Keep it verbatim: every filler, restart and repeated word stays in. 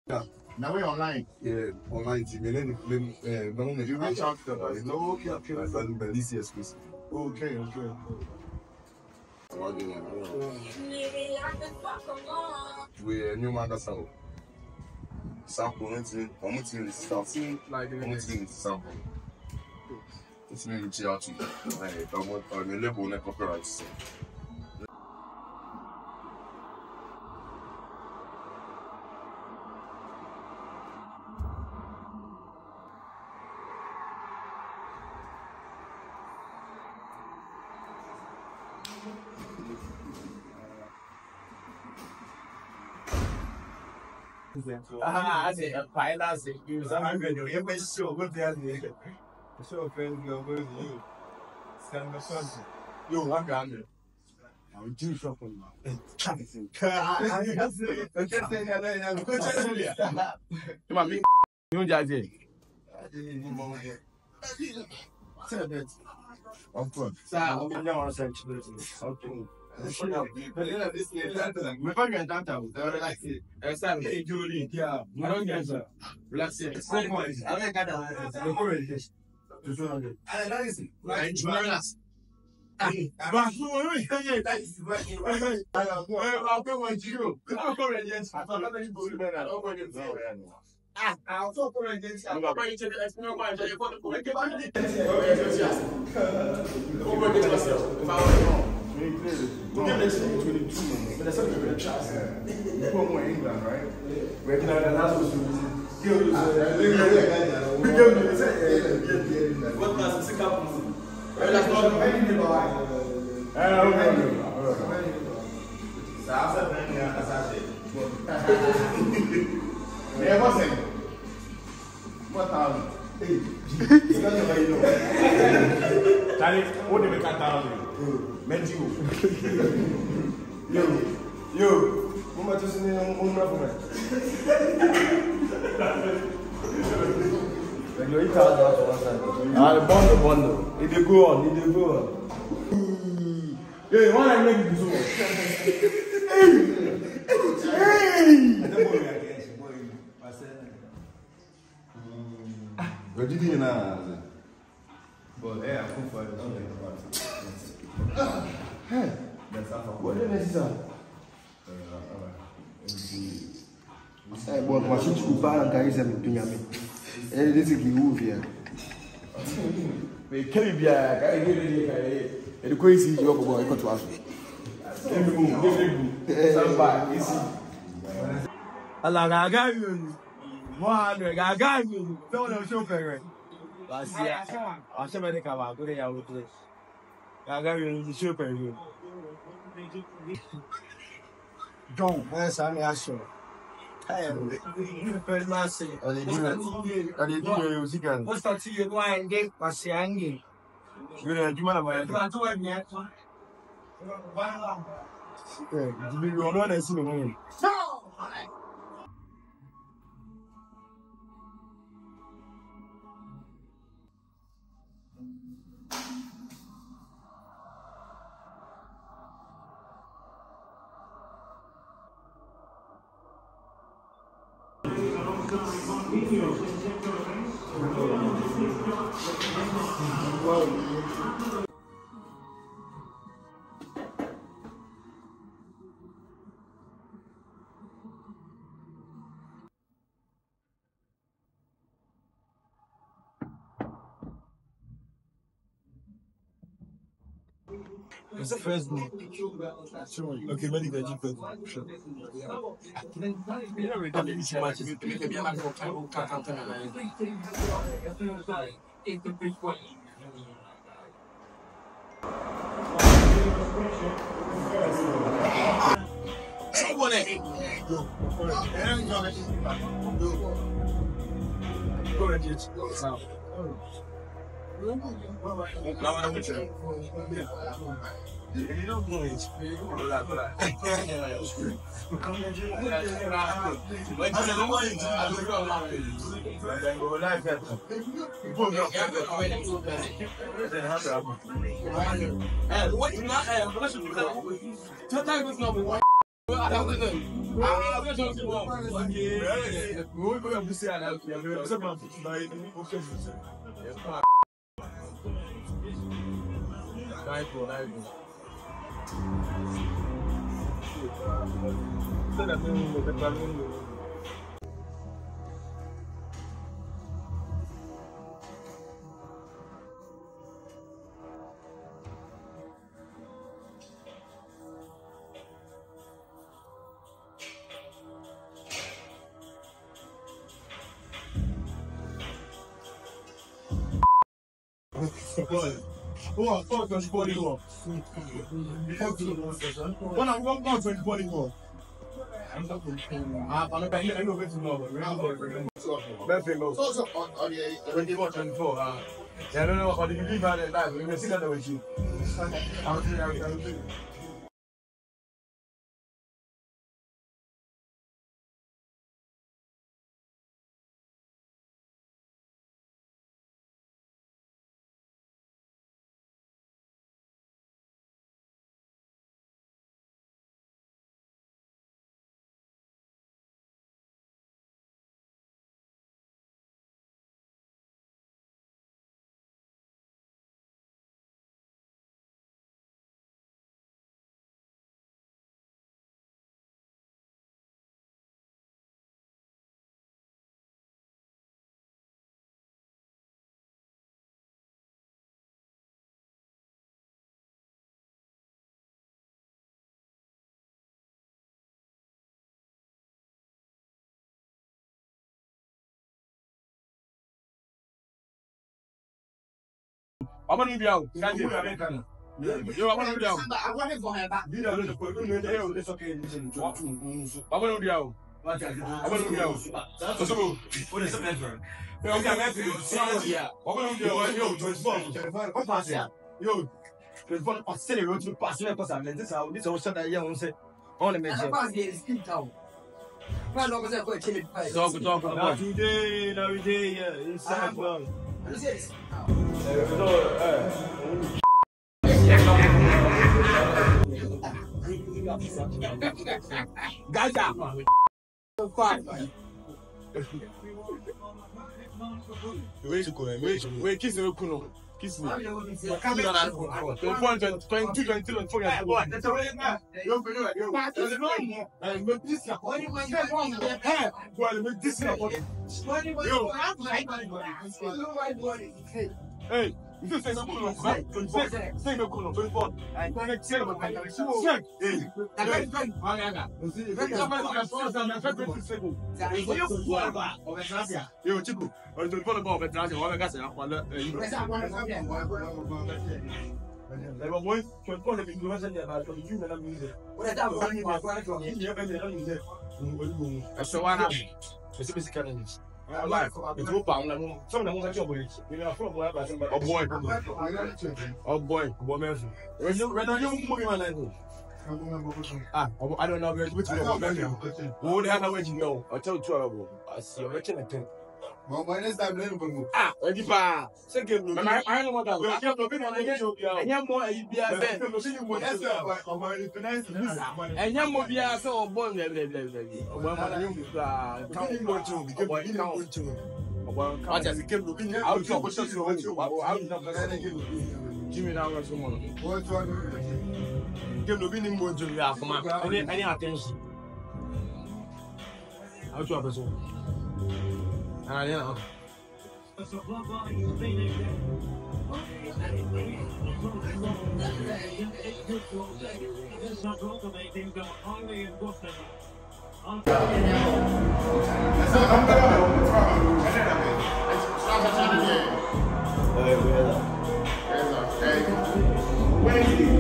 Yeah. Now we're online. Yeah, online team. And then, then, uh, no, you reach out to them. No, okay, okay. I found the least exclusive. Okay, okay. We new man that's how. Sample, I'm going to the sample. I'm going to the sample. It's me reach out to you. I want to level on copyrights. Ah, I say a pilot. You are going to be so good. So, friends, go with you. Stand the front. You want to I'll do something now. Come on, me. You just say. Of course. So, I'm going to say to you. Okay. Me fa gan tanta o e relax e sa me juri yeah I don't get it relax it I don't get it no problem to so on I relax I relax ba so we say that is what you I am I go want you I go ready I thought that you go be na I go get ah I also go ready I go buy you the explain why you go to get back go get yourself if I want We're going to twenty-two, but that's something we're going to try. You put more in England, right? We're going to last was what does the happen? That's not many about I wasn't. What thousand? Charlie, what did we cut down? Mentiu. Yo, yo, como tu se não um novo né? Ele está lá já. Ah, bondo, bondo. Ele dey go on, ele dey go on. Hey, why I make this one? Hey! Até bom é que é, bom. Passa. Reggie did na. Bom, é, a Fifa não tem parte. What did I say? Eh, bon, moi je suis pas en carrière, mais tu n'as pas. Elle est qui ouvre bien. Mais quel bien, elle est elle est quoi ici? Je vais voir comment tu as fait. Elle est bon, elle est bon. Ça va ici. Alors, gaga, moi, gaga, non, le chauffeur. Vas-y, on se met des camarades, il y a autre. Gaga, il est super. John, essa ameaça. É, depois mais. Ali diz, ali diz o cigano. Você está te indo a ninguém, mas é ninguém. Jura, de mana vai. Tu vai minha. Vai lá. É, de milhão não é assim não. Não. It's the first one. Okay, Medikal first one. Sure. You don't really need too much. You can be like a little cat out there. Someone ate. Go. Go ahead, get it. No, I don't care. You don't know it. You don't know that. What you not have? Oh, fuck us, body go. When I'm going to twenty body go. I'm not going to. I'm not going to go to know, but remember, Better go. So, on the twenty-four, twenty-four. Yeah, I don't know what you believe about it. We're going to see that with you. I'll see how we can do. I'm going to be out. Yo, I'm going to be out. I'm going to go ahead back. It's okay. I'm going to be out. I'm going to be out. So, what is the matter? Yo, I'm going to be out. Yeah. I'm going to be out. Yo, twenty-four. What pass here? Yo, twenty-four. I'm still going to pass. This is how this is what I say. On the message. Pass here is in town. Well, no, because I'm going to talk talk about today. Now today, yeah, inside well. What is this? Gaga. Wait to go. Wait, wait, kiss me, Kuno. Kiss me. Come on, twenty-two, twenty-two, twenty-four. That's all right now. You're going to go. There's no more. I'm going to this. What do you want? Well, with this. What do you want? Hey. You say no kuno, right? Say no kuno, twenty-four. I can't say no kuno. Check. Hey. I got it. I got it. Let's go back to the first time. Let's go to the second. You go back. Over Asakaa. Yo, Chico. On the phone about Asakaa. Over Asakaa. Wala. Let's go back to the They were both twenty-four. They were saying about twenty-two. And I'm using. What is that? What is that? So what happened? It's a bit kind of. I like it. It's all about them. Some of them are job. You know, from where I oh boy. Oh boy. What man? When you when you moving my life. Ah, I don't know which one. Who the hell you know? I tell you two. I see you're watching it. Well, by this time, let me ah, Reggie, pa. Second, I I don't want that. I can't be on again. And you're more a B S. And you're more B S or born there. Well, I can't go to because you know to. I just came looking out of what you Jimmy now was someone. What's one? Give looking more to me after any any attention. I'll try this one. Ah, yeah. Wait.